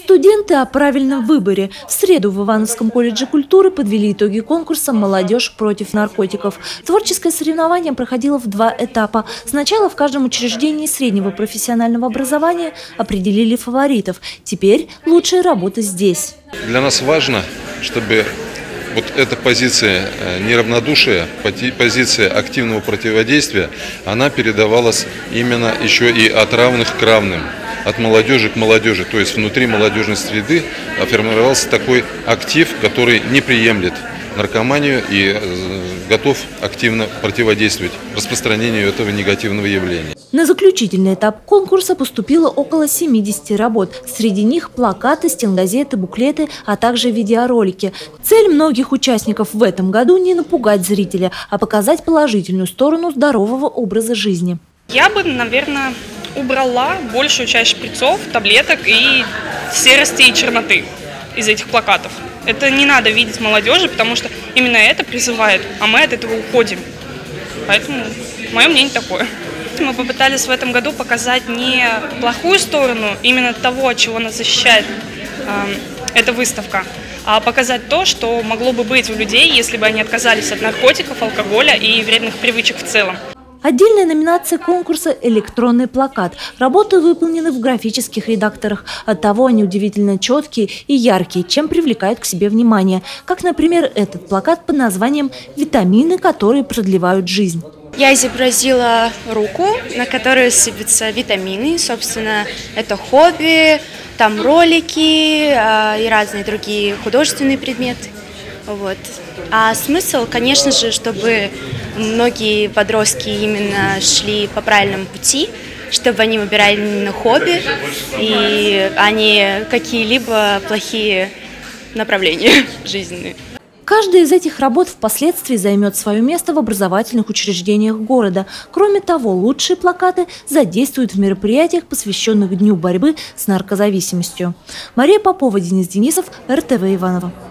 Студенты о правильном выборе. В среду в Ивановском колледже культуры подвели итоги конкурса «Молодежь против наркотиков». Творческое соревнование проходило в 2 этапа. Сначала в каждом учреждении среднего профессионального образования определили фаворитов. Теперь лучшая работа здесь. Для нас важно, чтобы вот эта позиция неравнодушия, позиция активного противодействия, она передавалась именно еще и от равных к равным, от молодежи к молодежи. То есть внутри молодежной среды формировался такой актив, который не приемлет наркоманию и готов активно противодействовать распространению этого негативного явления. На заключительный этап конкурса поступило около 70 работ. Среди них плакаты, стенгазеты, буклеты, а также видеоролики. Цель многих участников в этом году не напугать зрителя, а показать положительную сторону здорового образа жизни. Я бы, наверное, убрала большую часть шприцов, таблеток и серости и черноты из этих плакатов. Это не надо видеть молодежи, потому что именно это призывает, а мы от этого уходим. Поэтому мое мнение такое. Мы попытались в этом году показать не плохую сторону именно того, от чего нас защищает эта выставка, а показать то, что могло бы быть у людей, если бы они отказались от наркотиков, алкоголя и вредных привычек в целом. Отдельная номинация конкурса – электронный плакат. Работы выполнены в графических редакторах. Оттого они удивительно четкие и яркие, чем привлекают к себе внимание. Как, например, этот плакат под названием «Витамины, которые продлевают жизнь». Я изобразила руку, на которую сыпятся витамины. Собственно, это хобби, там ролики и разные другие художественные предметы. Вот. А смысл, конечно же, чтобы многие подростки именно шли по правильному пути, чтобы они выбирали именно хобби, а не какие-либо плохие направления жизненные. Каждая из этих работ впоследствии займет свое место в образовательных учреждениях города. Кроме того, лучшие плакаты задействуют в мероприятиях, посвященных Дню борьбы с наркозависимостью. Мария Попова, Денис Денисов, РТВ Иваново.